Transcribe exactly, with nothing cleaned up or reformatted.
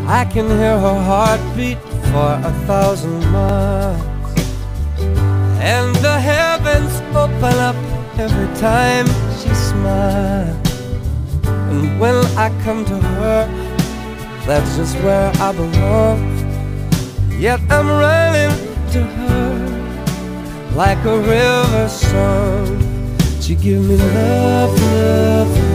I can hear her heartbeat for a thousand miles, and the heavens open up every time she smiles. And when I come to her, that's just where I belong. Yet I'm running to her like a river song. She give me love, love,